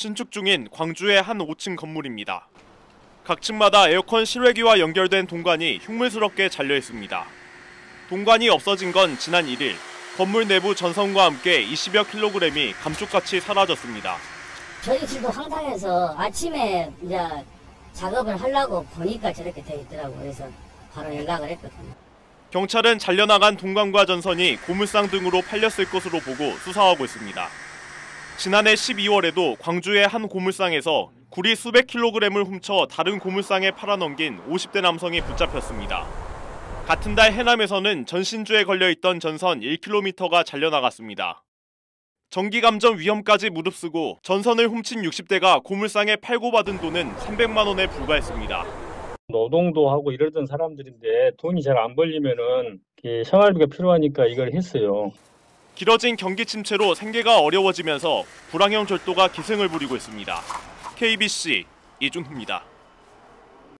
신축 중인 광주의 한 5층 건물입니다. 각 층마다 에어컨 실외기와 연결된 동관이 흉물스럽게 잘려 있습니다. 동관이 없어진 건 지난 1일 건물 내부 전선과 함께 20여 킬로그램이 감쪽같이 사라졌습니다. 저희 집도 황당해서 아침에 이제 작업을 하려고 보니까 저렇게 돼 있더라고요. 그래서 바로 연락을 했거든요. 경찰은 잘려나간 동관과 전선이 고물상 등으로 팔렸을 것으로 보고 수사하고 있습니다. 지난해 12월에도 광주의 한 고물상에서 구리 수백 킬로그램을 훔쳐 다른 고물상에 팔아넘긴 50대 남성이 붙잡혔습니다. 같은 달 해남에서는 전신주에 걸려있던 전선 1km가 잘려나갔습니다. 전기감전 위험까지 무릅쓰고 전선을 훔친 60대가 고물상에 팔고 받은 돈은 300만 원에 불과했습니다. 노동도 하고 이러던 사람들인데 돈이 잘 안 벌리면은 생활비가 필요하니까 이걸 했어요. 길어진 경기 침체로 생계가 어려워지면서 불황형 절도가 기승을 부리고 있습니다. KBC 이준호입니다.